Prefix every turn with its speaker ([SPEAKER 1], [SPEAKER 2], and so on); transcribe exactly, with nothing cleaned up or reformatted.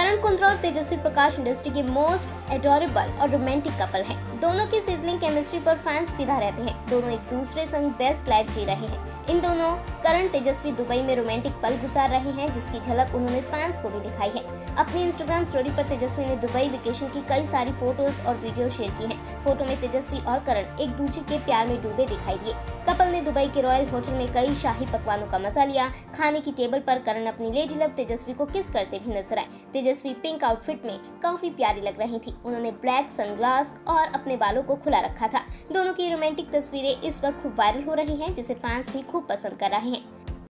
[SPEAKER 1] करण कुंद्रा और तेजस्वी प्रकाश इंडस्ट्री के most adorable और रोमांटिक कपल हैं। दोनों की सिजलिंग केमिस्ट्री पर फैंस फिदा रहते हैं। दोनों एक दूसरे संग बेस्ट लाइफ जी रहे हैं। इन दोनों करण तेजस्वी दुबई में रोमांटिक पल गुजार रहे हैं, जिसकी झलक उन्होंने फैंस को भी दिखाई है। अपनी इंस्टाग्राम स्टोरी पर तेजस्वी ने दुबई वेकेशन की कई सारी फोटोज और वीडियो शेयर की हैं। फोटो में तेजस्वी और करण एक दूसरे के प्यार में डूबे दिखाई दिए। कपल ने दुबई के रॉयल होटल में कई शाही पकवानों का मजा लिया। खाने की टेबल पर करण अपनी लेडी लव तेजस्वी को किस करते भी नजर आए। तेजस्वी पिंक आउटफिट में काफी प्यारी लग रही थी। उन्होंने ब्लैक सनग्लास और अपने बालों को खुला रखा था। दोनों की रोमांटिक तस्वीरें इस वक्त खूब वायरल हो रही हैं, जिसे फैंस भी खूब पसंद कर रहे हैं।